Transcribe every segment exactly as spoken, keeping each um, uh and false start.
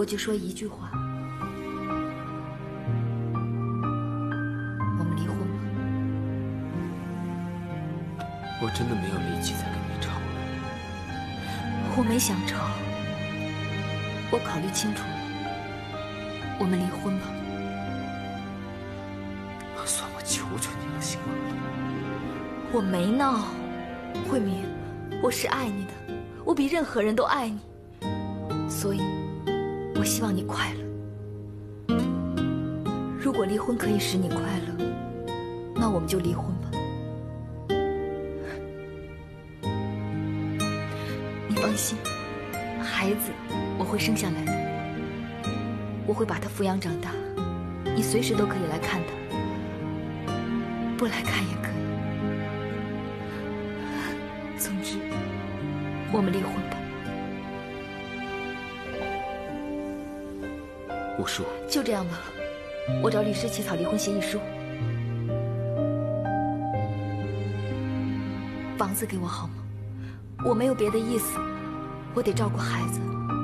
我就说一句话：我们离婚吧。 我真的没有力气再跟你吵了。 我没想吵，我考虑清楚了，我们离婚吧。 算我求求你了，行吗？ 我没闹，慧明，我是爱你的，我比任何人都爱你，所以，我希望你快乐。如果离婚可以使你快乐，那我们就离婚吧。你放心，孩子我会生下来的，我会把他抚养长大，你随时都可以来看他，不来看也可以。总之，我们离婚吧。 吴叔， 就这样吧，我找律师起草离婚协议书。房子给我好吗？我没有别的意思，我得照顾孩子。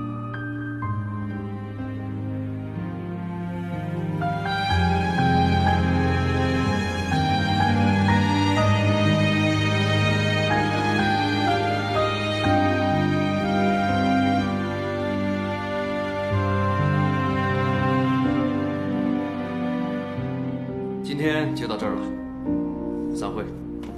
今天就到这儿了，散会。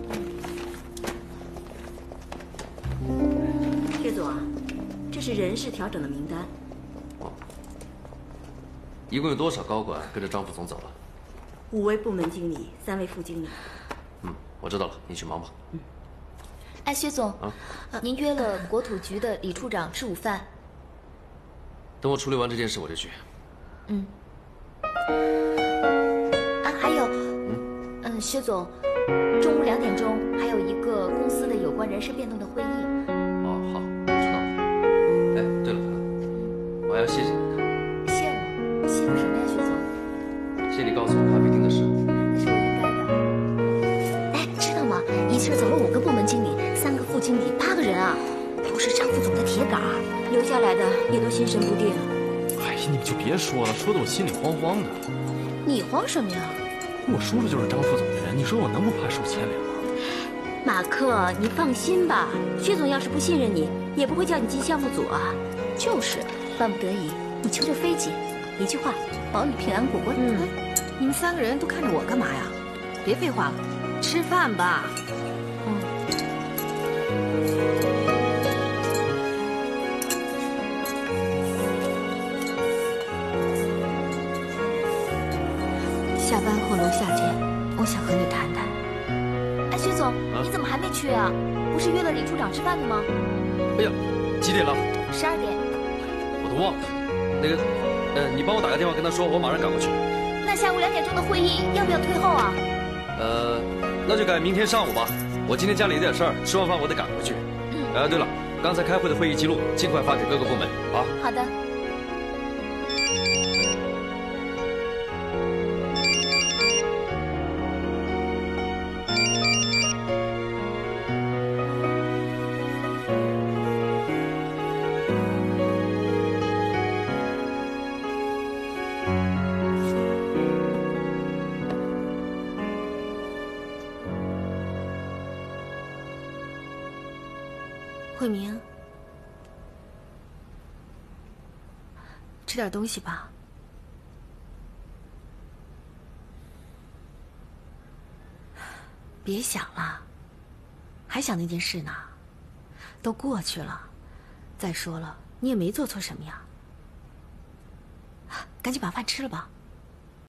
薛总啊，这是人事调整的名单。 哦，一共有多少高管跟着张副总走了？ 五位部门经理，三位副经理。 嗯，我知道了，你去忙吧。 嗯。哎，薛总， 啊， 您约了国土局的李处长吃午饭。 等我处理完这件事，我就去。 嗯。啊，还有，嗯嗯，薛总，中午两点钟还有一个公司的有关人事变动的会议。 哦，好，我知道了。哎，对了对了，我还要谢谢你呢。 谢我？谢我什么呀，薛总？ 谢你告诉我咖啡厅的事。 那是我应该的。哎，知道吗？一气儿走了五个部门经理，三个副经理，八个人啊，都是张副总的铁杆儿，留下来的也都心神不定。 哎呀，你们就别说了，说的我心里慌慌的。 你慌什么呀？ 我叔叔就是张副总的人，你说我能不怕受牵连吗？ 马克，你放心吧，薛总要是不信任你，也不会叫你进项目组啊。 就是，万不得已，你求求飞姐，一句话，保你平安过关。 嗯，你们三个人都看着我干嘛呀？别废话了，吃饭吧。 嗯。下班后楼下见，我想和你谈谈。哎，薛总，啊、你怎么还没去啊？不是约了李处长吃饭的吗？ 哎呀，几点了？ 十二点。 我都忘了。那个，呃，你帮我打个电话跟他说，我马上赶过去。 那下午两点钟的会议要不要推后啊？ 呃，那就改明天上午吧。我今天家里有点事儿，吃完饭我得赶回去。嗯。呃，对了，刚才开会的会议记录尽快发给各个部门啊。 好的。慧明，吃点东西吧。别想了，还想那件事呢？都过去了。再说了，你也没做错什么呀。赶紧把饭吃了吧。